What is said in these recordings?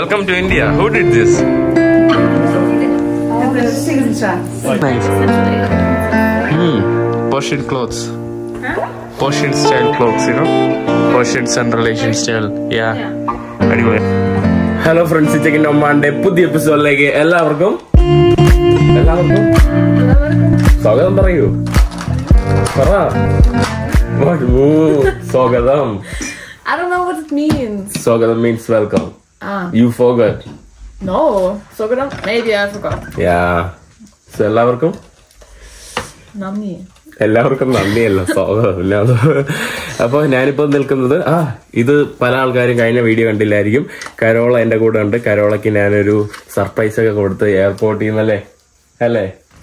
Welcome to India. Who did this? Nice. Persian clothes. Persian style clothes, you know? Persian Central Asian style. Yeah. Anyway. Hello friends, Chicken Monday. പുതിയ എപ്പിസോഡിലേക്ക് എല്ലാവർക്കും സ്വാഗതം പറയൂ. പറ. സ്വാഗതം. I don't know what it means. Swagadam means welcome. You forgot. No. Swagadam? Maybe I forgot. Yeah. So എല്ലാവർക്കും നന്ദിയല്ല സ്വാഗതം. അപ്പൊ ഞാനിപ്പോ നിൽക്കുന്നത് ഇത് പല ആൾക്കാരും കഴിഞ്ഞ വീഡിയോ കണ്ടില്ലായിരിക്കും. കരോള എന്റെ കൂടെ ഉണ്ട്. കരോളക്ക് ഞാനൊരു സർപ്രൈസ് ഒക്കെ കൊടുത്ത് എയർപോർട്ടിൽ നിന്നല്ലേ അല്ലേ?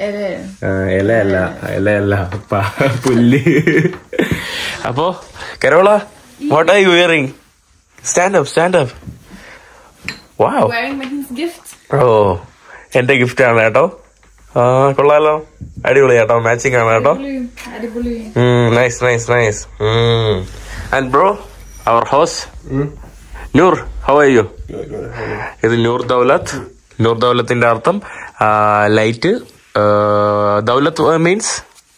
ഇലയല്ല പുല്ല്. അപ്പോ Carola, what are you wearing? Stand up. Wow. Wearing Megan's gift. Oh, എന്റെ ഗിഫ്റ്റ് ആണ് കേട്ടോ. കൊള്ളാലോ, അടിപൊളി കേട്ടോ, മാച്ചിങ് ആണ് കേട്ടോ. Nice. And bro, our host Noor, how are you? ഇത് നൂർ ദൗലത്തിന്റെ അർത്ഥം ലൈറ്റ്. ദൗലത്ത് മീൻസ്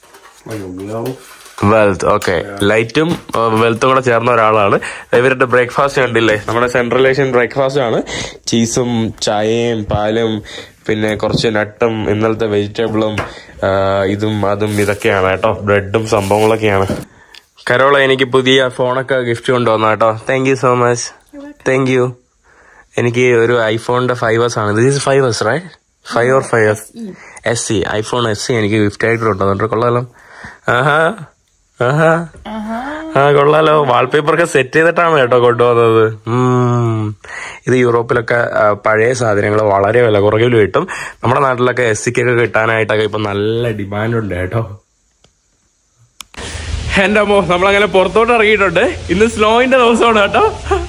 വെൽത്ത്. ഓക്കെ, ലൈറ്റും വെൽത്തും കൂടെ ചേർന്ന ഒരാളാണ്. ഇവരുടെ ബ്രേക്ക്ഫാസ്റ്റ് കണ്ടില്ലേ? നമ്മുടെ സെൻട്രൽ ഏഷ്യൻ ബ്രേക്ക്ഫാസ്റ്റ് ആണ്. ചീസും ചായയും പാലും പിന്നെ കുറച്ച് നട്ടും ഇന്നലത്തെ വെജിറ്റബിളും ഇതും അതും ഇതൊക്കെയാണ് കേട്ടോ. ബ്രെഡും സംഭവങ്ങളൊക്കെയാണ്. കരോള എനിക്ക് പുതിയ ഫോണൊക്കെ ഗിഫ്റ്റ് കൊണ്ടുവന്നു കേട്ടോ. Thank you so much. Thank you. എനിക്ക് ഒരു ഐഫോണിന്റെ 5S ആണ്. This is 5S right? 5 or 5S? SE. IPhone SE എനിക്ക് ഗിഫ്റ്റ് ആയിട്ട് കൊണ്ടുവന്നിട്ട് കൊള്ളാലോ. കൊള്ളാലോ. വാൾപേപ്പറൊക്കെ സെറ്റ് ചെയ്തിട്ടാണ് കേട്ടോ കൊണ്ടുവന്നത്. ഇത് യൂറോപ്പിലൊക്കെ പഴയ സാധനങ്ങൾ വളരെ വില കുറവിൽ കിട്ടും. നമ്മുടെ നാട്ടിലൊക്കെ SEക്കൊക്കെ കിട്ടാനായിട്ടൊക്കെ ഇപ്പൊ നല്ല ഡിമാൻഡ് ഉണ്ട് കേട്ടോ. എന്റെ അമ്മോ, നമ്മളങ്ങനെ പുറത്തോട്ട് ഇറങ്ങിയിട്ടുണ്ട്. ഇന്ന് സ്നോയിന്റെ ദിവസമാണ് കേട്ടോ.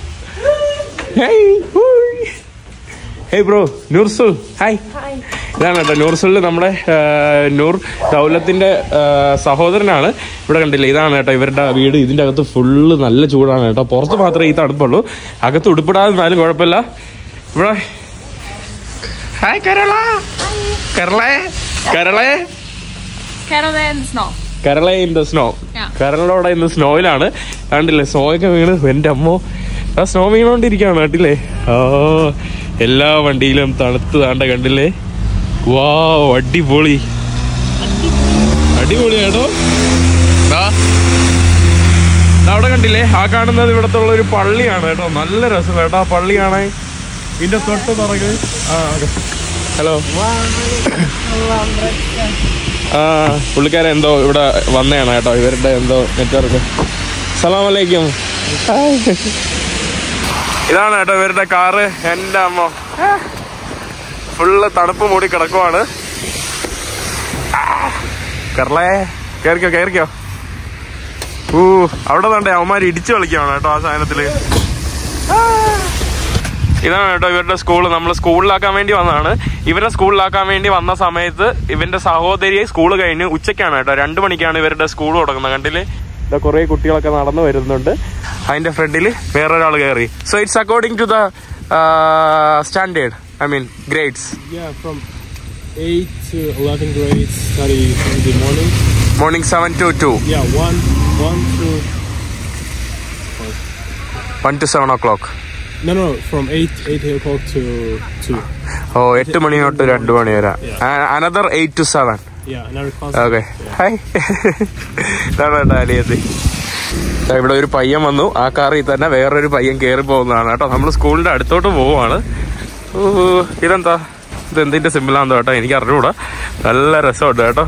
ഹേയ് ബ്രോ, നൂർസുൽ. ഹായ്. ഇതാണ് കേട്ടോ നൂർസുൽ, നമ്മുടെ നൂർ ദൗലത്തിന്റെ സഹോദരനാണ്. ഇവിടെ കണ്ടില്ലേ, ഇതാണ് കേട്ടോ ഇവരുടെ വീട്. ഇതിന്റെ അകത്ത് ഫുള്ള് നല്ല ചൂടാണ് കേട്ടോ. പുറത്ത് മാത്രമേ ഈ തണുപ്പുള്ളൂ. അകത്ത് ഉടുപ്പിടാതെന്നാലും കുഴപ്പമില്ല. ഇവിടെ hi Kerala in the snow. കേരളോടെ ഇന്ന് സ്നോയിലാണ്. കണ്ടില്ലേ, സ്നോയൊക്കെ വീണ്. എന്റെ അമ്മോ, ആ സ്നോ വീണോണ്ടിരിക്കുകയാണ് കേട്ടില്ലേ. എല്ലാ വണ്ടിയിലും തണുത്ത് താണ്ട കണ്ടില്ലേ. വാവ്, അടിപൊളി കേട്ടോ. അവിടെ കണ്ടില്ലേ, ആ കാണുന്നത് ഇവിടത്തെ ഉള്ള ഒരു പള്ളിയാണ് കേട്ടോ. നല്ല രസം കേട്ടോ ആ പള്ളി കാണാൻ. ഇതിന്റെ തൊട്ട് പുറകെ ഹലോ പുള്ളിക്കാരൻ എന്തോ ഇവിടെ വന്നതാണ് കേട്ടോ. ഇവരുടെ എന്തോ നെറ്റ്വർക്ക്. സലാം അലൈക്കും. ഇതാണ് കേട്ടോ ഇവരുടെ കാറ്. എന്റെ അമ്മ, ഫുള്ള് തണുപ്പ് മൂടി കിടക്കുവാണ്. കേറിക്കോ. അവിടെ തന്നെ അവന്മാര് ഇടിച്ചു കളിക്കുകയാണ് കേട്ടോ ആ സാധനത്തില്. ഇതാണ് കേട്ടോ ഇവരുടെ സ്കൂള്. നമ്മൾ സ്കൂളിലാക്കാൻ വേണ്ടി വന്നതാണ്. ഇവരുടെ സ്കൂളിലാക്കാൻ വേണ്ടി വന്ന സമയത്ത് ഇവന്റെ സഹോദരിയെ സ്കൂള് കഴിഞ്ഞ് ഉച്ചയ്ക്കാണ് കേട്ടോ 2 മണിക്കാണ് ഇവരുടെ സ്കൂൾ തുടങ്ങുന്നത്. കണ്ടില്ലേ, ഇവിടെ കുറെ കുട്ടികളൊക്കെ നടന്നു വരുന്നുണ്ട്. അതിന്റെ ഫ്രണ്ടില് വേറൊരാൾ കയറി. So it's according to the standard, I mean grades. Yeah, from 8 to 11 grades study in the morning. Morning 7 to 2. Yeah, 1 to 7 o'clock. No, from 8 o'clock to 2. Oh, 8 മണി തൊട്ട് 2 മണി വരെ. Another 8 to 7. Yeah, another concept. Okay. Hi. ഇതാണ് അലിയത്തി. ഇവിടെ ഒരു പയ്യൻ വന്നു. ആ കാറിൽ തന്നെ വേറൊരു പയ്യൻ കയറി പോകുന്നതാണ് കേട്ടോ. നമ്മൾ സ്കൂളിന്റെ അടുത്തോട്ട് പോവാണ്. ഇതെന്തിന്റെ സിമ്പിളാണെന്നോ കേട്ടോ എനിക്ക് അറിഞ്ഞൂടാ. നല്ല രസമുണ്ട് കേട്ടോ.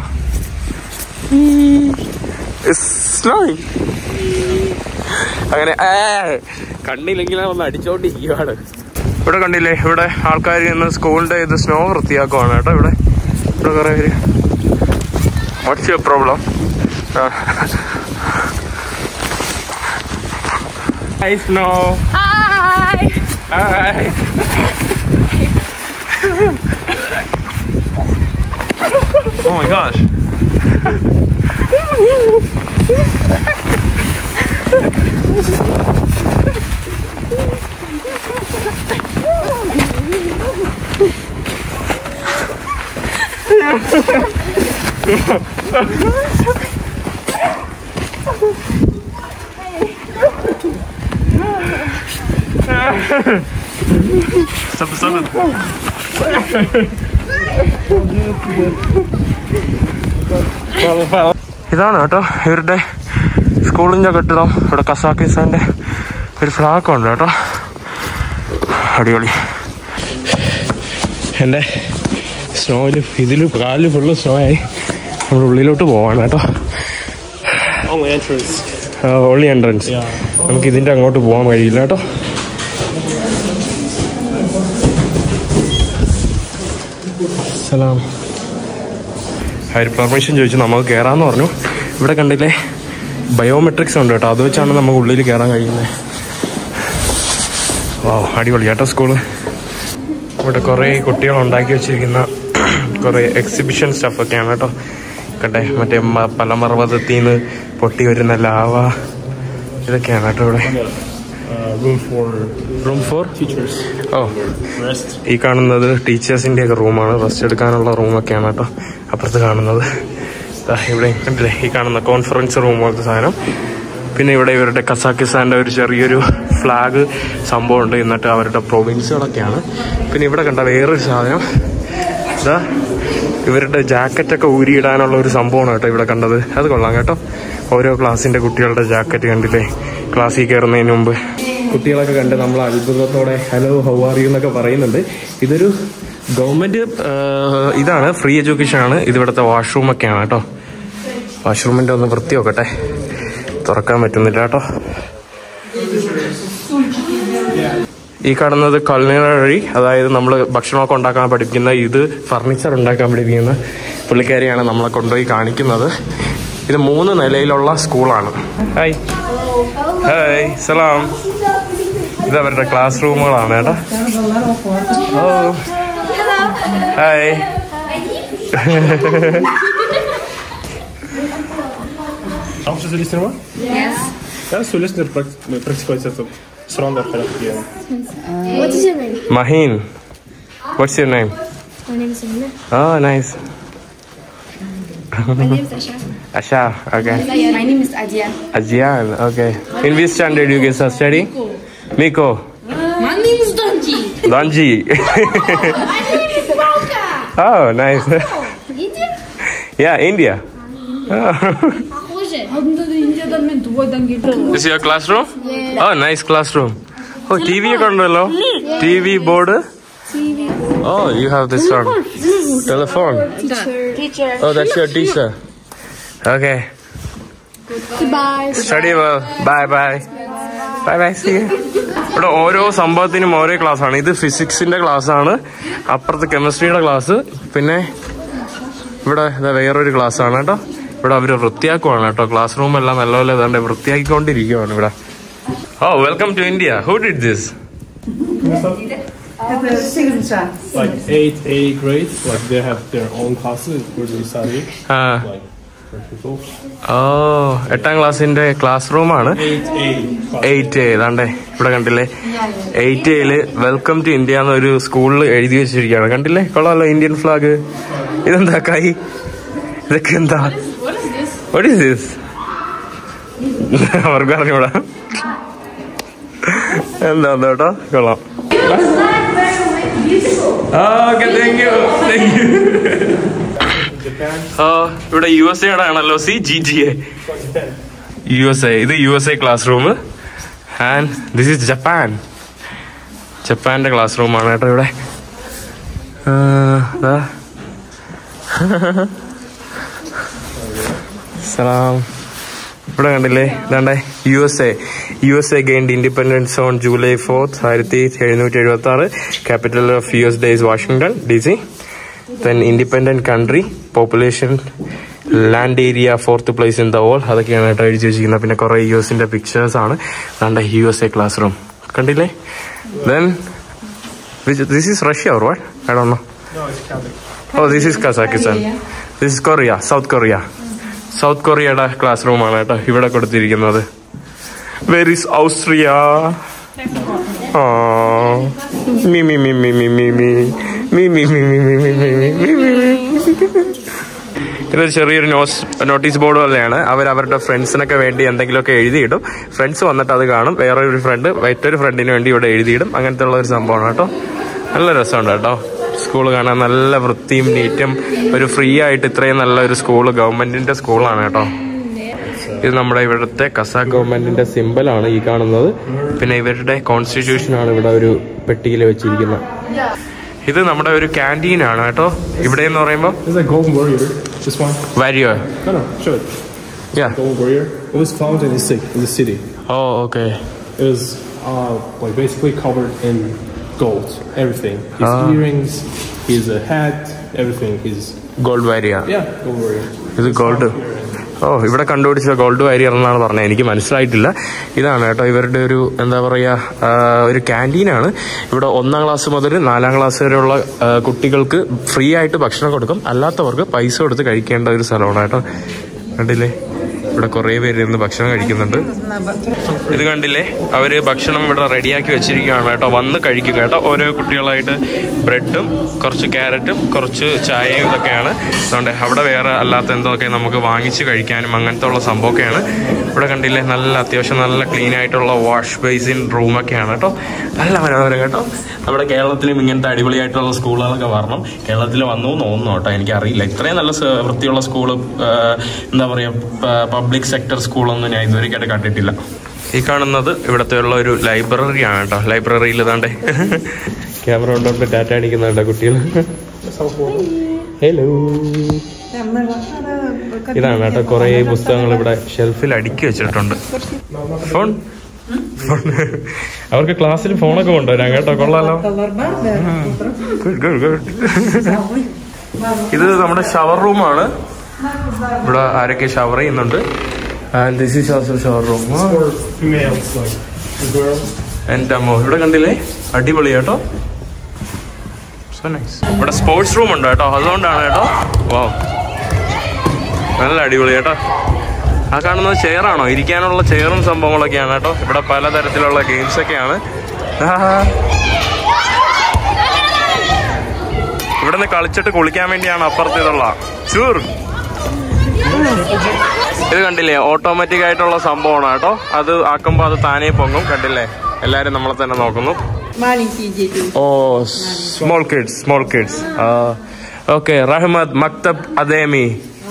അങ്ങനെ കണ്ടില്ലെങ്കിൽ ഒന്ന് അടിച്ചോണ്ടിരിക്കുകയാണ്. ഇവിടെ കണ്ടില്ലേ, ഇവിടെ ആൾക്കാർ ഇന്ന് സ്കൂളിന്റെ ഇത് സ്നോ വൃത്തിയാക്കുവാണ് കേട്ടോ. ഇവിടെ കുറെ പേര്. What's your problem? Hi Snow. Hi. Oh my gosh. ഇതാണ് കേട്ടോ ഇവരുടെ സ്കൂളിൻ്റെ കെട്ടിടം. ഇവിടെ കസാക്കിസ്ഥാൻ്റെ ഒരു ഫ്ലാഗ് ഉണ്ട് കേട്ടോ. അടിപൊളി. എൻ്റെ സ്നോയിലും ഇതിലും കാലിൽ ഫുള്ള് സ്നോ ആയി. നമ്മുടെ ഉള്ളിലോട്ട് പോവാണ് കേട്ടോ. Only entrance. നമുക്ക് ഇതിൻ്റെ അങ്ങോട്ട് പോകാൻ കഴിയില്ല കേട്ടോ. സലാം. അവർ പെർമിഷൻ ചോദിച്ചു, നമുക്ക് കയറാമെന്ന് പറഞ്ഞു. ഇവിടെ കണ്ടില്ലേ ബയോമെട്രിക്സ് ഉണ്ട് കേട്ടോ, അത് വെച്ചാണ് നമുക്ക് ഉള്ളിൽ കയറാൻ കഴിയുന്നത്. ഓ അടിപൊളി കേട്ടോ സ്കൂള്. ഇവിടെ കുറേ കുട്ടികൾ ഉണ്ടാക്കി വെച്ചിരിക്കുന്ന കുറേ എക്സിബിഷൻ സ്റ്റഫൊക്കെയാണ് കേട്ടോ. കണ്ടേ മറ്റേ പലമർവ്വതത്തിൽ നിന്ന് പൊട്ടി വരുന്ന ലാവ, ഇതൊക്കെയാണ് കേട്ടോ ഇവിടെ. Room for teachers. ഓ ഈ കാണുന്നത് ടീച്ചേഴ്സിൻ്റെ ഒക്കെ റൂമാണ്. റെസ്റ്റ് എടുക്കാനുള്ള റൂമൊക്കെയാണ് കേട്ടോ. അപ്പുറത്ത് കാണുന്നത് ഇവിടെ കണ്ടില്ലേ, ഈ കാണുന്ന കോൺഫറൻസ് റൂം പോലത്തെ സാധനം. പിന്നെ ഇവിടെ ഇവരുടെ കസാക്കിസ്ഥാൻ്റെ ഒരു ചെറിയൊരു ഫ്ലാഗ് സംഭവമുണ്ട്. എന്നിട്ട് അവരുടെ പ്രൊവിൻസുകളൊക്കെയാണ്. പിന്നെ ഇവിടെ കണ്ട വേറൊരു സാധനം, ഇതാ ഇവരുടെ ജാക്കറ്റൊക്കെ ഊരിയിടാനുള്ള ഒരു സംഭവമാണ് കേട്ടോ ഇവിടെ കണ്ടത്. അത് കൊള്ളാം കേട്ടോ. ഓരോ ക്ലാസ്സിൻ്റെ കുട്ടികളുടെ ജാക്കറ്റ് കണ്ടില്ലേ ക്ലാസ്സിൽ കയറുന്നതിന് മുമ്പ്. കുട്ടികളൊക്കെ കണ്ട് നമ്മൾ അത്ഭുതത്തോടെ ഹലോ ഹൗ ആർ യു എന്നൊക്കെ പറയുന്നുണ്ട്. ഇതൊരു ഗവൺമെൻറ് ഇതാണ്, ഫ്രീ എഡ്യൂക്കേഷൻ ആണ്. ഇതിവിടുത്തെ വാഷ്റൂമൊക്കെയാണ് കേട്ടോ. വാഷ്റൂമിൻ്റെ ഒന്ന് വൃത്തി നോക്കട്ടെ. തുറക്കാൻ പറ്റുന്നില്ല കേട്ടോ. ഈ കാണുന്നത് culinary, അതായത് നമ്മൾ ഭക്ഷണമൊക്കെ ഉണ്ടാക്കാൻ പഠിപ്പിക്കുന്ന, ഇത് ഫർണിച്ചർ ഉണ്ടാക്കാൻ പഠിപ്പിക്കുന്ന പുള്ളിക്കാരിയാണ് നമ്മളെ കൊണ്ടുപോയി കാണിക്കുന്നത്. ഇത് 3 നിലയിലുള്ള സ്കൂളാണ്. ഹായ് ഹായ് സലാം. ഇത് അവരുടെ ക്ലാസ് റൂമുകളാണ് കേട്ടോ. Oh hi. Можешь зарегистрировать? Yes. Да, Сулесный практиковать это сразу в порядке. What is your name? Mahin. What's your name? My name is Amina. Oh, nice. My name is Asha. Asha, okay. My name is Adyan. Ajian, okay. In which standard you guys are studying? Miko. My name is Donji. Donji. My name is Bauka. Oh, nice. India? Yeah, India. Oh. This is your classroom? Yeah. Oh, nice classroom. Oh, TV kondalo? TV board? TV. Oh, you have this one. Telephone. Teacher. Oh, that's your teacher. Okay. Goodbye. Study well. Bye bye. Bye bye. See you. ഇവിടെ ഓരോ സംഭവത്തിനും ഓരോ ക്ലാസ്സാണ്. ഇത് ഫിസിക്സിന്റെ ക്ലാസ്സാണ്, അപ്പുറത്ത് കെമിസ്ട്രിയുടെ class, പിന്നെ ഇവിടെ വേറൊരു ക്ലാസ്സാണ് കേട്ടോ. ഇവിടെ അവർ വൃത്തിയാക്കുവാണ് കേട്ടോ. ക്ലാസ് റൂം എല്ലാം നല്ലപോലെ ഏതാണ്ട് വൃത്തിയാക്കിക്കൊണ്ടിരിക്കുകയാണ് ഇവിടെ. Oh welcome to India. Who did this? Like 8A grades, like they have their own classes where they study. Like for people. ഓ 8ാം ക്ലാസ്സിന്റെ ക്ലാസ് റൂമാണ്. 8A ഇതാണ്ടേ ഇവിടെ കണ്ടില്ലേ. 8Aയില് വെൽക്കം ടു ഇന്ത്യ എന്നൊരു സ്കൂളിൽ എഴുതി വെച്ചിരിക്കുകയാണ്. കണ്ടില്ലേ, കൊള്ളാമല്ലോ ഇന്ത്യൻ ഫ്ലാഗ്. ഇതെന്താ കൈ, ഇതൊക്കെ എന്താ? What is this? അവർക്ക് അറിഞ്ഞൂടാ എന്താ കേട്ടോ. കൊള്ളാം. Okay, thank you. ഇവിടെ USA ആണല്ലോ. CGGA USA. ഇത് USA class room. And this is Japan. ജപ്പാന്റെ ക്ലാസ് റൂമാണ് കേട്ടോ ഇവിടെ. സലാം. ഇവിടെ കണ്ടില്ലേ, ഇതാണ്ടേ USA gained independence on July 4th, 1776. Capital of US is Washington DC. Then independent country, population, land area 4th place in the world. അതൊക്കെയാണ് കേട്ടോ എഴുതി വെച്ചിരിക്കുന്നത്. പിന്നെ കുറെ USന്റെ പിക്ചേഴ്സ് ആണ്. ഇതാണ്ടേ USA ക്ലാസ് റൂം കണ്ടില്ലേ. Then this is Russia or what? I don't know. No, it's Kazakhstan. Oh, this is Kazakhstan. This is Korea, South Korea. South കൊറിയയുടെ ക്ലാസ് റൂമാണ് കേട്ടോ ഇവിടെ കൊടുത്തിരിക്കുന്നത്. Where is Austria? ഇതൊരു ചെറിയൊരു നോട്ടീസ് ബോർഡ് പോലെയാണ്. അവരവരുടെ ഫ്രണ്ട്സിനൊക്കെ വേണ്ടി എന്തെങ്കിലുമൊക്കെ എഴുതിയിടും. ഫ്രണ്ട്സ് വന്നിട്ട് അത് കാണും. വേറൊരു മറ്റൊരു ഫ്രണ്ടിന് വേണ്ടി ഇവിടെ എഴുതിയിടും. അങ്ങനത്തെ ഉള്ള ഒരു സംഭവമാണ് കേട്ടോ. നല്ല രസമുണ്ട് കേട്ടോ സ്കൂൾ കാണാൻ. നല്ല വൃത്തിയും നീറ്റും. ഒരു ഫ്രീ ആയിട്ട് ഇത്രയും നല്ല ഒരു സ്കൂള്, ഗവൺമെന്റിന്റെ സ്കൂളാണ് കേട്ടോ. ഇത് നമ്മുടെ ഇവിടുത്തെ കസാഖ് ഗവൺമെന്റിന്റെ സിംബലാണ് ഈ കാണുന്നത്. പിന്നെ ഇവരുടെ കോൺസ്റ്റിറ്റ്യൂഷൻ ആണ് ഇവിടെ ഒരു പെട്ടിയിൽ വെച്ചിരിക്കുന്നത്. ഇത് നമ്മുടെ ഒരു ക്യാൻറ്റീൻ ആണ് കേട്ടോ. ഇവിടെ എന്ന് പറയുമ്പോൾ Warrier. Yeah. Golden Warrior. It was found in the city. Oh, okay. It was like basically covered in gold. Everything. His earrings, his hat, everything. His gold warrior. Yeah, gold warrior. Is it gold? ഇവിടെ കണ്ടുപിടിച്ച gold Warrier എന്നാണ് പറഞ്ഞത്. എനിക്ക് മനസ്സിലായിട്ടില്ല. ഇതാണ് കേട്ടോ ഇവരുടെ ഒരു എന്താ പറയുക ഒരു ക്യാൻറ്റീനാണ്. ഇവിടെ 1ാം ക്ലാസ് മുതൽ 4ാം ക്ലാസ് വരെയുള്ള കുട്ടികൾക്ക് ഫ്രീ ആയിട്ട് ഭക്ഷണം കൊടുക്കും. അല്ലാത്തവർക്ക് പൈസ കൊടുത്ത് കഴിക്കേണ്ട ഒരു സ്ഥലമാണ് കേട്ടോ. കണ്ടില്ലേ ഇവിടെ കുറേ പേര് ഇരുന്ന് ഭക്ഷണം കഴിക്കുന്നുണ്ട്. ഇത് കണ്ടില്ലേ അവര് ഭക്ഷണം ഇവിടെ റെഡിയാക്കി വെച്ചിരിക്കുകയാണ് കേട്ടോ. വന്ന് കഴിക്കും കേട്ടോ. ഓരോ കുട്ടികളായിട്ട് ബ്രെഡും കുറച്ച് ക്യാരറ്റും കുറച്ച് ചായയും ഇതൊക്കെയാണ്. അതുകൊണ്ട് അവിടെ വേറെ അല്ലാത്ത എന്തൊക്കെ നമുക്ക് വാങ്ങിച്ച് കഴിക്കാനും അങ്ങനത്തെ ഉള്ള സംഭവമൊക്കെയാണ്. ഇവിടെ കണ്ടില്ലേ നല്ല അത്യാവശ്യം നല്ല ക്ലീൻ ആയിട്ടുള്ള വാഷ് ബേസിൻ റൂമൊക്കെയാണ് കേട്ടോ. നല്ല മനോഹരം കേട്ടോ. നമ്മുടെ കേരളത്തിലും ഇങ്ങനത്തെ അടിപൊളിയായിട്ടുള്ള സ്കൂളുകളൊക്കെ വരണം. കേരളത്തിൽ വന്നു തോന്നുന്നു കേട്ടോ. എനിക്കറിയില്ല ഇത്രയും നല്ല വൃത്തിയുള്ള സ്കൂള് എന്താ പറയുക പബ്ലിക് സെക്ടർ സ്കൂളൊന്നും ഞാൻ ഇതുവരെയായിട്ട് കണ്ടിട്ടില്ല. ഈ കാണുന്നത് ഇവിടുത്തെ ഉള്ള ഒരു ലൈബ്രറി ആണ് കേട്ടോ. ലൈബ്രറിയിൽ ഇതാണ്ടേ ക്യാമറ കൊണ്ടോണ്ട് ടാറ്റ അടിക്കുന്നുണ്ടോ കുട്ടികൾ. ഹലോ. ഇതാണ് കേട്ടോ കുറേ പുസ്തകങ്ങൾ ഇവിടെ ഷെൽഫിൽ അടുക്കി വെച്ചിട്ടുണ്ട്. ഫോൺ അവർക്ക് ക്ലാസ്സിൽ ഫോണൊക്കെ കൊണ്ടുവരാം കേട്ടോ. കൊള്ളാലോ. ഇത് നമ്മുടെ ഷവർ റൂമാണ്. ഇവിടെ ആരൊക്കെ ഷവർ ചെയ്യുന്നുണ്ട്. Shower room. എന്റെ അമ്മോ ഇവിടെ കണ്ടില്ലേ അടിപൊളി കേട്ടോ. ഇവിടെ സ്പോർട്സ് റൂം ഉണ്ട് കേട്ടോ. അതുകൊണ്ടാണ് കേട്ടോ. വാ നല്ല അടിപൊളി കേട്ടോ. ആ കാണുന്നത് ചെയറാണോ? ഇരിക്കാനുള്ള ചെയറും സംഭവങ്ങളൊക്കെയാണ് കേട്ടോ. ഇവിടെ പലതരത്തിലുള്ള ഗെയിംസ് ഒക്കെയാണ്. ഇവിടെ നിന്ന് കളിച്ചിട്ട് കുളിക്കാൻ വേണ്ടിയാണ് അപ്പുറത്തേതുള്ള ചൂർ. ഇത് കണ്ടില്ലേ ഓട്ടോമാറ്റിക് ആയിട്ടുള്ള സംഭവമാണ് കേട്ടോ. അത് ആക്കുമ്പോ അത് താനേ പൊങ്ങും. കണ്ടില്ലേ എല്ലാരും നമ്മളെ തന്നെ നോക്കുന്നു. Oh small kids. Okay Rahmat Maktab academy.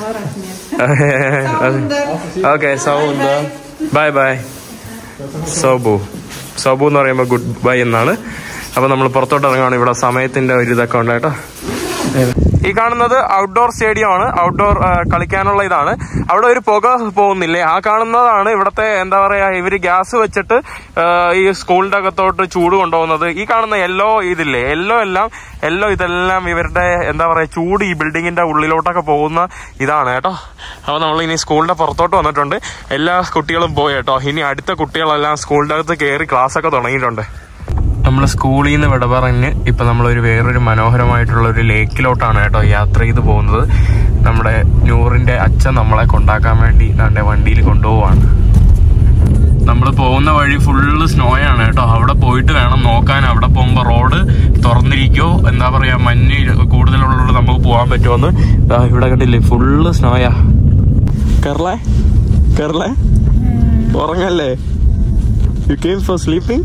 Okay Saud bye bye. സോബു എന്ന് പറയുമ്പോൾ ഗുഡ് ബൈ എന്നാണ്. അപ്പൊ നമ്മൾ പുറത്തോട്ട് ഇറങ്ങുകയാണ്. ഇവിടെ സമയത്തിന്റെ ഒരു ഇതൊക്കെ ഉണ്ട് കേട്ടോ. ഈ കാണുന്നത് ഔട്ട്ഡോർ സ്റ്റേഡിയം ആണ്. ഔട്ട്ഡോർ കളിക്കാനുള്ള ഇതാണ്. അവിടെ ഒരു പുക പോകുന്നില്ലേ, ആ കാണുന്നതാണ് ഇവിടത്തെ എന്താ പറയാ ഇവര് ഗ്യാസ് വെച്ചിട്ട് ഈ സ്കൂളിന്റെ അകത്തോട്ട് ചൂട് കൊണ്ടുപോകുന്നത്. ഈ കാണുന്ന യെല്ലോ ഇതില്ലേ, യെല്ലോ ഇതെല്ലാം ഇവരുടെ എന്താ പറയാ ചൂട് ഈ ബിൽഡിങ്ങിന്റെ ഉള്ളിലോട്ടൊക്കെ പോകുന്ന ഇതാണ് കേട്ടോ. അപ്പൊ നമ്മൾ ഇനി സ്കൂളിന്റെ പുറത്തോട്ട് വന്നിട്ടുണ്ട്. എല്ലാ കുട്ടികളും പോയി കേട്ടോ. ഇനി അടുത്ത കുട്ടികളെല്ലാം സ്കൂളിന്റെ അകത്ത് കയറി ക്ലാസ് ഒക്കെ തുടങ്ങിയിട്ടുണ്ട്. നമ്മൾ സ്കൂളിൽ നിന്ന് വിട പറഞ്ഞ് ഇപ്പൊ നമ്മളൊരു വേറൊരു മനോഹരമായിട്ടുള്ള ഒരു ലേക്കിലോട്ടാണ് കേട്ടോ യാത്ര ചെയ്ത് പോകുന്നത്. നമ്മുടെ നൂറിന്റെ അച്ഛൻ നമ്മളെ കൊണ്ടാക്കാൻ വേണ്ടി നമ്മുടെ വണ്ടിയിൽ കൊണ്ടുപോവാണ്. നമ്മൾ പോകുന്ന വഴി ഫുള്ള് സ്നോയാണ് കേട്ടോ. അവിടെ പോയിട്ട് വേണം നോക്കാൻ. അവിടെ പോകുമ്പോ റോഡ് തുറന്നിരിക്കോ എന്താ പറയാ മഞ്ഞ് കൂടുതലുള്ളത് നമുക്ക് പോകാൻ പറ്റുമോന്ന്. ഇവിടെ കണ്ടില്ലേ ഫുള്ള് സ്നോയാ. കേരളേ ഉറങ്ങല്ലേ? You came for sleeping?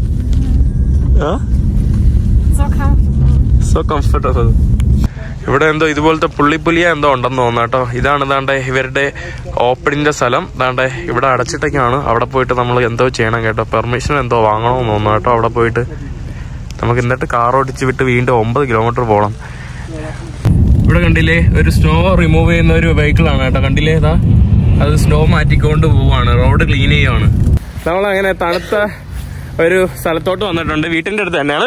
So comfortable. ഇവിടെ എന്തോ ഇതുപോലത്തെ പുള്ളിപ്പുലിയ എന്തോ ഉണ്ടെന്ന് തോന്നുന്നു കേട്ടോ. ഇതാണ് ദാണ്ടെ ഇവരുടെ ഓപ്പണിന്റെ സ്ഥലം. ദാണ്ടെ ഇവിടെ അടച്ചിട്ടൊക്കെയാണ്. അവിടെ പോയിട്ട് നമ്മൾ എന്തോ ചെയ്യണം കേട്ടോ. പെർമിഷൻ എന്തോ വാങ്ങണമെന്ന് തോന്നുന്നു കേട്ടോ. അവിടെ പോയിട്ട് നമുക്ക് എന്നിട്ട് കാർ ഓടിച്ച് വിട്ട് വീണ്ടും 9 കിലോമീറ്റർ പോകണം. ഇവിടെ കണ്ടില്ലേ ഒരു സ്നോ റിമൂവ് ചെയ്യുന്ന ഒരു വെഹിക്കിളാണ് കേട്ടോ. കണ്ടില്ലേ ഇതാ അത് സ്നോ മാറ്റിക്കൊണ്ട് പോവാണ്. റോഡ് ക്ലീൻ ചെയ്യുവാണ്. നമ്മളങ്ങനെ തണുത്ത ഒരു സ്ഥലത്തോട്ട് വന്നിട്ടുണ്ട്. വീട്ടിന്റെ അടുത്ത് തന്നെയാണ്.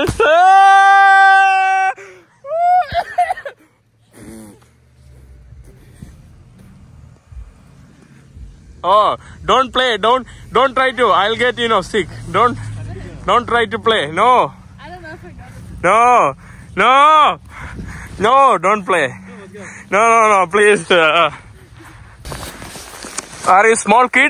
Oh, don't play. Don't try to. I'll get sick. Don't try to play. No. I don't know if I got it. No. Don't play. No. Please. Are you a small kid?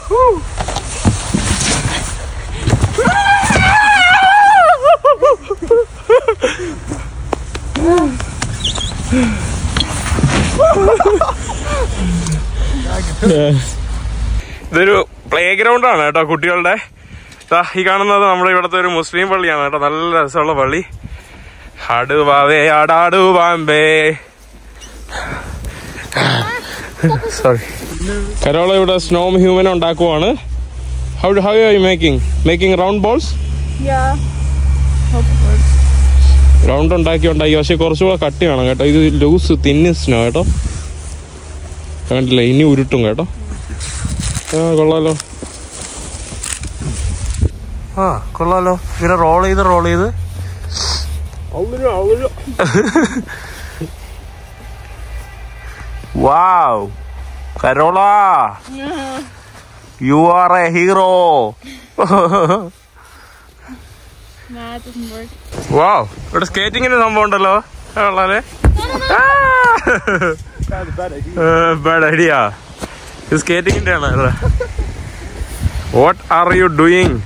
ഇതൊരു play ground ആണ് കേട്ടോ കുട്ടികളുടെ. ഈ കാണുന്നത് നമ്മുടെ ഇവിടുത്തെ ഒരു മുസ്ലിം പള്ളിയാണ് കേട്ടോ. നല്ല രസമുള്ള പള്ളി. ആടുവാവേ ആടാടുവാമ്പേ. സോറി. കരോള ഇവിടെ സ്നോ ഹ്യൂമൻ ഉണ്ടാക്കുവാണ്. How are you making round balls? Yeah. Round ഉണ്ടാക്കി പക്ഷെ കുറച്ചുകൂടെ കട്ടി വേണം കേട്ടോ. ഇത് ലൂസ് തിന്ന് സ്നോ കേട്ടോ. കണ്ടില്ല, ഇനി ഉരുട്ടും കേട്ടോ. കൊള്ളാലോ. കൊള്ളാലോ. ഇങ്ങനെ റോൾ ചെയ്ത് wow Carola, you are a hero. Wow, ഇവിടെ സ്കേറ്റിങ്ങിന്റെ സംഭവം ഉണ്ടല്ലോ. കൊള്ളാലേ. Bad idea. ഇത് സ്കേറ്റിങ്ങിന്റെ ആണ്. What are you doing?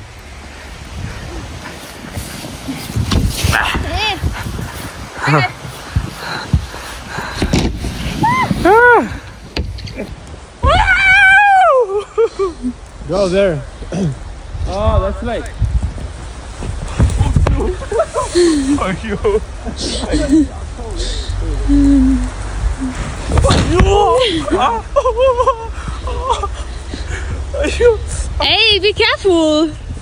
Go there. Oh, that's like. Hey, be careful.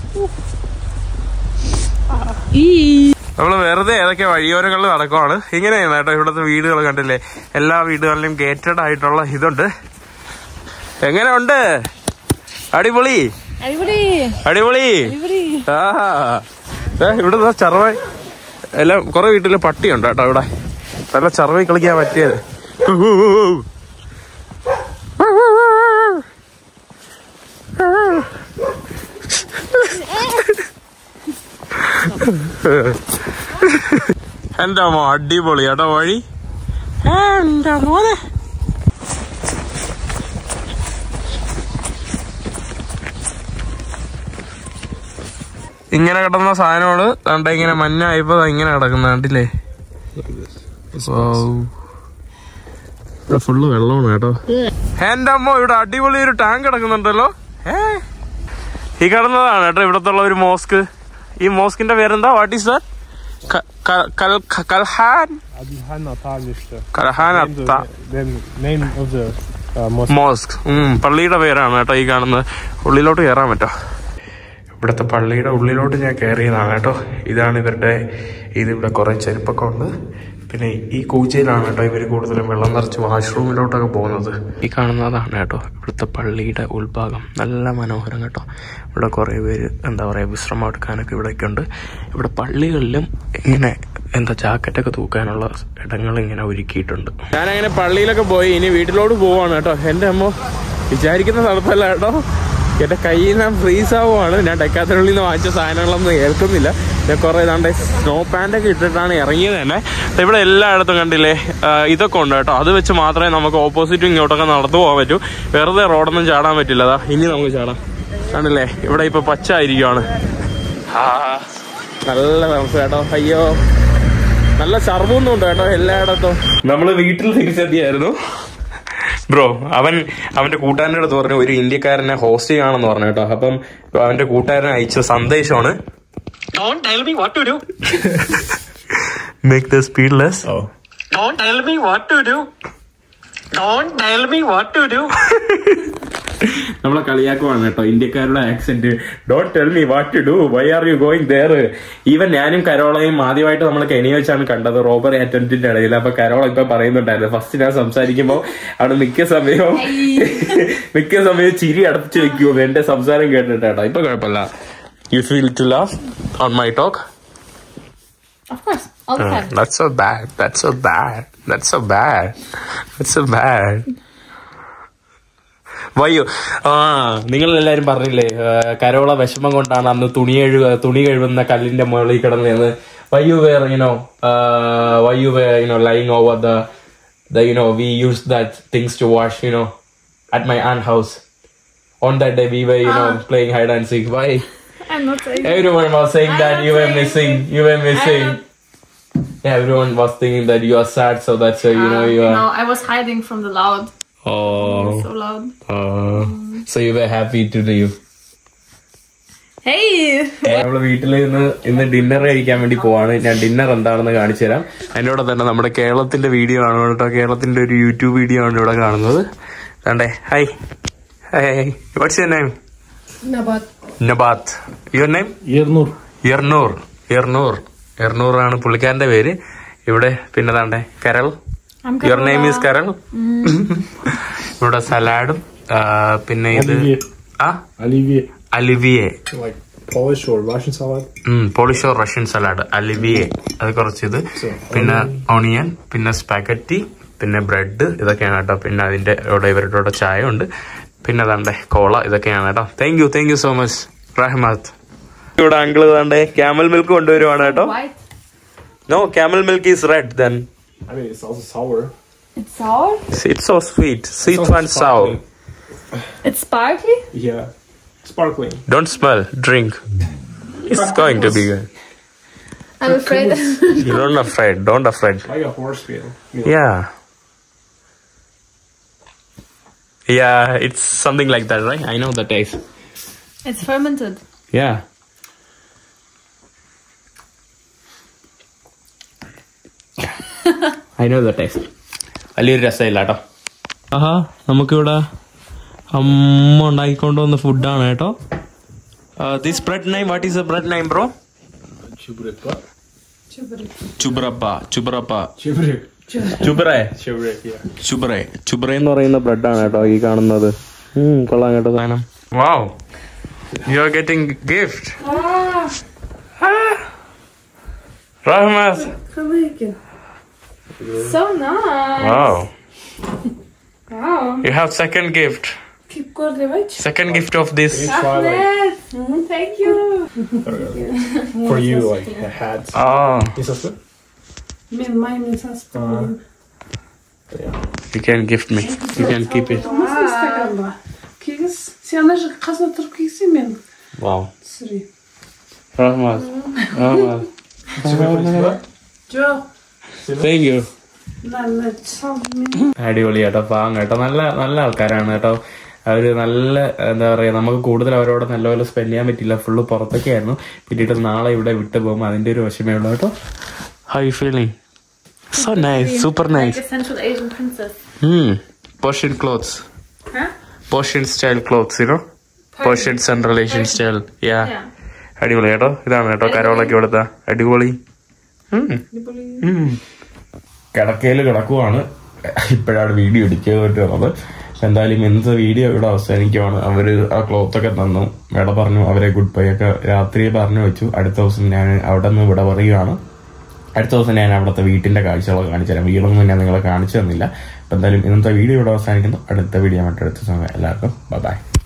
നമ്മള് വെറുതെ ഏതൊക്കെ വഴിയോരങ്ങളിൽ നടക്കുവാണ്. ഇങ്ങനെയാണ് കേട്ടോ ഇവിടുത്തെ വീടുകൾ. കണ്ടില്ലേ, എല്ലാ വീടുകളിലും ഗേറ്റഡ് ആയിട്ടുള്ള ഇതുണ്ട്. എങ്ങനെ ഉണ്ട്? അടിപൊളി. ഇവിടെ ചറവായി എല്ലാം. കുറെ വീട്ടില് പട്ടിയുണ്ട് കേട്ടോ ഇവിടെ. നല്ല ചറവായി കളിക്കാൻ പറ്റിയത്. എന്റെ അമ്മ അടിപൊളി കേട്ടോ വഴി. എന്റെ മോനെ. ഇങ്ങനെ കിടന്ന സാധനങ്ങള് കണ്ട ഇങ്ങനെ മഞ്ഞായപ്പോ ഇങ്ങനെ കിടക്കുന്ന കണ്ടില്ലേ. ഇവിടെ ഫുള്ള് വെള്ളമാണ് കേട്ടോ. എന്റെ അമ്മ ഇവിടെ അടിപൊളി ഒരു ടാങ്ക് കിടക്കുന്നുണ്ടല്ലോ. ഈ കിടന്നതാണ് കേട്ടോ ഇവിടത്തെ ഒരു മോസ്ക്. ഈ മോസ്കിന്റെ പേരെന്താ? What is that? മോസ്ക്. പള്ളിയുടെ പേരാണ് കേട്ടോ ഈ കാണുന്നത്. ഉള്ളിലോട്ട് കയറാൻ പറ്റോ? ഇവിടുത്തെ പള്ളിയുടെ ഉള്ളിലോട്ട് ഞാൻ കയറിയതാണ് കേട്ടോ. ഇതാണ് ഇവരുടെ ഇതിവിടെ കുറെ ചെരുപ്പൊക്കെ ഉണ്ട്. പിന്നെ ഈ കൂച്ചയിലാണ് കേട്ടോ ഇവർ കൂടുതലും വെള്ളം നിറച്ച് വാഷ്റൂമിലോട്ടൊക്കെ പോകുന്നത്. ഈ കാണുന്നതാണ് കേട്ടോ ഇവിടുത്തെ പള്ളിയുടെ ഉൾഭാഗം. നല്ല മനോഹരം കേട്ടോ. ഇവിടെ കുറേ പേര് എന്താ പറയുക വിശ്രമം എടുക്കാനൊക്കെ ഇവിടെയൊക്കെ ഉണ്ട്. ഇവിടെ പള്ളികളിലും ഇങ്ങനെ ജാക്കറ്റൊക്കെ തൂക്കാനുള്ള ഇടങ്ങൾ ഇങ്ങനെ ഒരുക്കിയിട്ടുണ്ട്. ഞാനങ്ങനെ പള്ളിയിലൊക്കെ പോയി ഇനി വീട്ടിലോട്ട് പോവാണ് കേട്ടോ. എൻ്റെ അമ്മ വിചാരിക്കുന്ന സ്ഥലത്തല്ല കേട്ടോ. എൻ്റെ കയ്യിൽ നിന്ന് ഫ്രീസ് ആവുകയാണ്. ഞാൻ ഡെക്കാത്തലുള്ളിൽ നിന്ന് വാങ്ങിച്ച സാധനങ്ങളൊന്നും ഏൽക്കുന്നില്ല. ഞാൻ കുറേ ഏതാണ്ട് സ്നോ പാൻറ്റൊക്കെ ഇട്ടിട്ടാണ് ഇറങ്ങിയത് തന്നെ. ഇവിടെ എല്ലായിടത്തും കണ്ടില്ലേ ഇതൊക്കെ ഉണ്ട് കേട്ടോ. അത് വെച്ച് മാത്രമേ നമുക്ക് ഓപ്പോസിറ്റും ഇങ്ങോട്ടൊക്കെ നടന്നു പോകാൻ പറ്റൂ. വെറുതെ റോഡൊന്നും ചാടാൻ പറ്റില്ല. അതാ ഇനി നമുക്ക് ചാടാം. കണ്ടില്ലേ ഇവിടെ ഇപ്പൊ പച്ച ആയിരിക്കുവാണ്. നല്ല തണുപ്പ് കേട്ടോ. അയ്യോ, നല്ല ചർവൊന്നും ഉണ്ട് കേട്ടോ എല്ലായിടത്തും. നമ്മള് വീട്ടിൽ തിരിച്ചെത്തിയായിരുന്നു. ബ്രോ അവന്റെ കൂട്ടുകാരൻ്റെ അടുത്ത് പറഞ്ഞു ഒരു ഇന്ത്യക്കാരനെ ഹോസ്റ്റ് ചെയ്യാണെന്ന് പറഞ്ഞു കേട്ടോ. അപ്പം അവന്റെ കൂട്ടുകാരൻ അയച്ച സന്ദേശമാണ് Don't tell me what to do. Make the speed less. Oh. Don't tell me what to do. Don't tell me what to do. നമ്മളെ കളിയാക്കുവാണ് കേട്ടോ ഇന്ത്യക്കാരുടെ accent. Don't tell me what to do, why are you going there. Even ഞാനും കരോളയും ആദ്യമായിട്ട് നമ്മൾ Kenny വെച്ചാണ് കണ്ടത് റോബറി അറ്റംപ്റ്റിന്റെ ഇടയിൽ. അപ്പൊ കരോള ഇപ്പൊ പറയുന്നുണ്ടായിരുന്നു ഫസ്റ്റ് ഞാൻ സംസാരിക്കുമ്പോ അവിടെ മിക്ക സമയവും ചിരി അടച്ചു വെക്കുമോ എന്റെ സംസാരം കേട്ടിട്ടാട്ടോ. ഇപ്പൊ കുഴപ്പമില്ല. You feel to laugh on my talk? Of course, all the time. That's so bad. That's so bad. That's so bad. That's so bad. വയ്യോ നിങ്ങളെല്ലാരും പറഞ്ഞില്ലേ കരോള വിഷമം കൊണ്ടാണ് അന്ന് തുണി കഴുകുന്ന കല്ലിന്റെ മുകളിൽ കിടന്നതെന്ന്. Why you were lying over the we use that things to wash at my aunt house. On that day we were, playing hide and seek. Why? I'm not saying. Everyone was saying that you were missing. You were missing. Everyone was thinking that you are sad, so that's why you are. No, I was hiding from the loud. Oh. So loud. So you were happy to leave. Hey! നമ്മള് വീട്ടിൽ ഇന്ന് dinner കഴിക്കാൻ വേണ്ടി പോവാണ്. ഞാൻ dinner എന്താണെന്ന് കാണിച്ചു തരാം. അതിന്റെ കൂടെ തന്നെ നമ്മുടെ കേരളത്തിന്റെ വീഡിയോ ആണ് കേട്ടോ. കേരളത്തിന്റെ ഒരു യൂട്യൂബ് വീഡിയോ ആണ് ഇവിടെ കാണുന്നത്. കണ്ടേ. Hi hi. What's your name? നബാത്ത്. Your name? യർനൂർ ആണ് പുള്ളിക്കാരന്റെ പേര്. ഇവിടെ പിന്നെ താണ്ടേ കരൾ. യുവർ നെയിം ഈസ് കരൾ. ഇവിടെ സലാഡും പിന്നെ ഇത് Olivier. Like Polish or Russian salad? Polish or Russian salad. Olivier. അത് കുറച്ചിത്. പിന്നെ ഓണിയൻ, പിന്നെ സ്പാഗറ്റി, പിന്നെ ബ്രെഡ്, ഇതൊക്കെയാണ് കേട്ടോ. പിന്നെ അതിന്റെ ഇവരുടെ ചായ ഉണ്ട്. പിന്നെ അതാണ്ടേ കോള, ഇതൊക്കെയാണ് കേട്ടോ. Thank you so much Rahmat. ഇവിടെ അങ്കിള് താണ്ടേ ക്യാമൽ മിൽക്ക് കൊണ്ടുവരുവാണ് കേട്ടോ. No, camel milk is red then. I mean, it's also sour. It's sour? It's so sweet. Sweet and sour. It's sparkly? Yeah. Sparkling. Don't smell, drink. It's going to be good. I'm afraid. Don't afraid. Like a horse meal. Yeah, it's something like that, right? I know the taste. It's fermented. Yeah. I know the taste. വലിയൊരു രസമില്ല കേട്ടോ. ആഹാ, നമുക്കിവിടെ അമ്മ ഉണ്ടാക്കിക്കൊണ്ടുവന്ന ഫുഡാണ് കേട്ടോ. This bread name, what is the bread name bro? ചുബ്രെ എന്ന് പറയുന്ന ബ്രെഡാണ് കേട്ടോ ഈ കാണുന്നത്. കൊള്ളാം കേട്ടോ സാധനം. Wow, you are getting gift. Rahmat. So nice. Wow. Wow. You have second gift. Keep going. Second gift of this. Thank you. For you, like a hat. Oh. Is that good? Mine is husband. You can gift me. You can keep it. Wow. Rahmat. Thank you. അടിപൊളി കേട്ടോ, പാവം കേട്ടോ, നല്ല ആൾക്കാരാണ് കേട്ടോ. അവര് നല്ല എന്താ പറയാ, നമുക്ക് കൂടുതൽ അവരോട് നല്ലപോലെ സ്പെൻഡ് ചെയ്യാൻ പറ്റില്ല, ഫുള്ള് പുറത്തൊക്കെ ആയിരുന്നു. പിന്നീട് നാളെ ഇവിടെ വിട്ടു പോകും, അതിന്റെ ഒരു വിഷമേ ഉള്ളൂ കേട്ടോ. How you feeling? So nice, super nice. Like a Central Asian princess. Persian clothes. Huh? Persian style clothes, Persian Central Asian style. Yeah. അടിപൊളി കേട്ടോ. ഇതാണ് കേട്ടോ കരോളൊക്കെ ഇവിടുത്തെ അടിപൊളി. കിടക്കയിൽ കിടക്കുവാണ്. ഇപ്പോഴാണ് വീഡിയോ എഡിറ്റ് വന്നത്. എന്തായാലും ഇന്നത്തെ വീഡിയോ ഇവിടെ അവസാനിക്കുവാണ്. അവര് ആ ക്ലോത്തൊക്കെ തന്നു, ഇവിടെ പറഞ്ഞു, അവരെ ഗുഡ് ബൈ ഒക്കെ രാത്രി പറഞ്ഞു വെച്ചു. അടുത്ത ദിവസം ഞാൻ അവിടെ നിന്ന് ഇവിടെ പറയുകയാണ്. അടുത്ത ദിവസം ഞാൻ അവിടുത്തെ വീട്ടിന്റെ കാഴ്ചകളൊക്കെ കാണിച്ചു തരാം. വീടൊന്നും ഞാൻ നിങ്ങളെ കാണിച്ചു തന്നില്ല. അപ്പൊ എന്തായാലും ഇന്നത്തെ വീഡിയോ ഇവിടെ അവസാനിക്കുന്നു. അടുത്ത വീഡിയോ മറ്റടുത്ത സമയം. എല്ലാവർക്കും ബൈ.